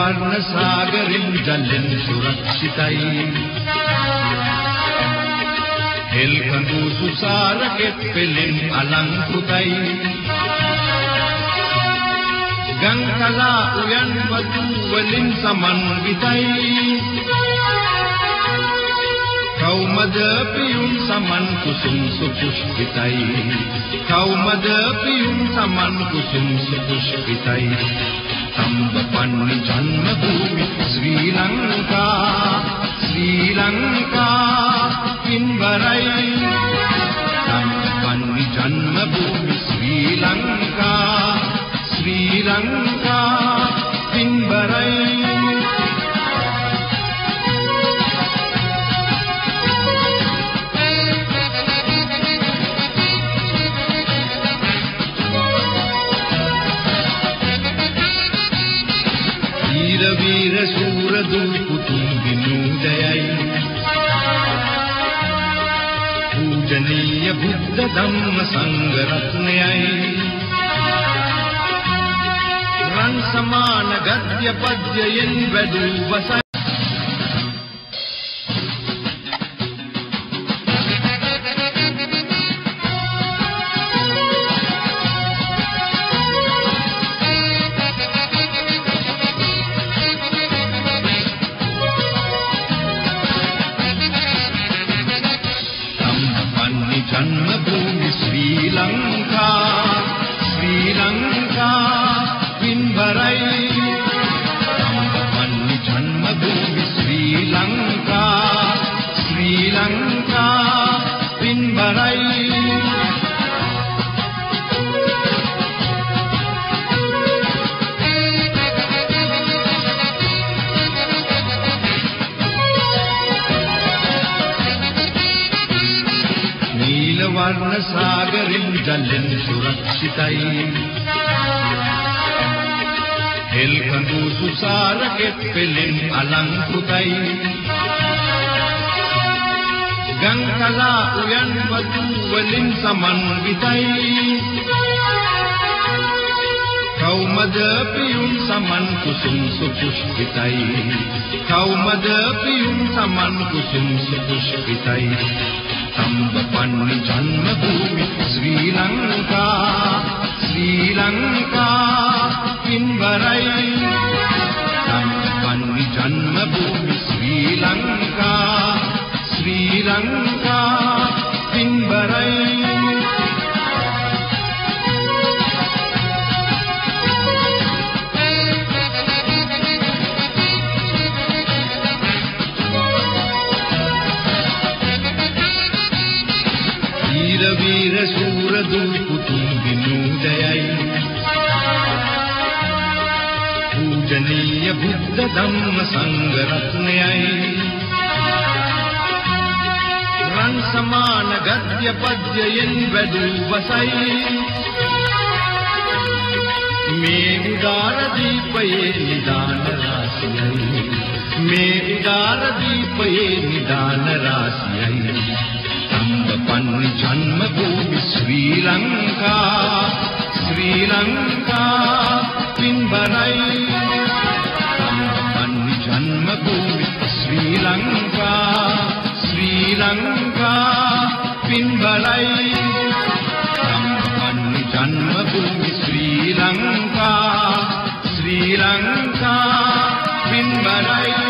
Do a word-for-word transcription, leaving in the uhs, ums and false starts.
වර්ණ සාගරින් ජලෙන් සුරක්ෂිතයි හෙල් කඳු සුසාර කෙප්පෙලෙන් අලංකృతයි ගංගලා උයන් වතු වලින් සමන්විතයි කවුමද පියුම් සමන් කුසුම් සුපුෂ්පිතයි කවුමද පියුම් සමන් කුසුම් සුපුෂ්පිතයි තම්බපන්නි ජන්ම භූමි ශ්‍රී ලංකා ශ්‍රී ලංකා පින්වරයි තම්බපන්නි ජන්ම භූමි ශ්‍රී ලංකා ශ්‍රී ලංකා පින්වරයි वीर शूर दुपुतुम विनोदयයි पूजनीय बुद्ध धम्म संघ रत्नयයි රන් සමාන ගද්‍ය පද්‍යයෙන් වැඩූ වසයි जन्मभूमि श्री लंका श्री लंका पिंबरई तम्बपन्नि जन्मभूमि श्री लंका श्री लंका पिंबरई वर्ण सागरिन जलन सुरक्षितයි හෙල් කඳු සුසාර කෙප්පෙලෙන් අලංකృతයි ගංගලා උයන් වතු වලින් සමන්විතයි කවුමද පියුම් සමන් කුසුම් සුපුෂ්පිතයි කවුමද පියුම් සමන් කුසුම් සුපුෂ්පිතයි तम्बपन्नि जन्मभूमि श्री लंका श्री लंका पिंबरई तम्बपन्नि जन्मभूमि श्री लंका श्री लंका पिंबरई वीर शूर दुपुतुम विनोदयයි पूजनीय बुद्ध धम्म संघ रत्नयයි රන් සමාන ගද්‍ය පද්‍යයෙන් වැඩූ වසයි මේ උදාර දීපයේ නිදාන රාශියයි මේ උදාර දීපයේ නිදාන රාශියයි तम्बपन्नि जन्मभूमि श्री लंका श्री लंका पिंबरई तम्बपन्नि जन्मभूमि श्री लंका श्री लंका पिंबरई तम्बपन्नि जन्मभूमि श्री लंका श्री लंका पिंबरई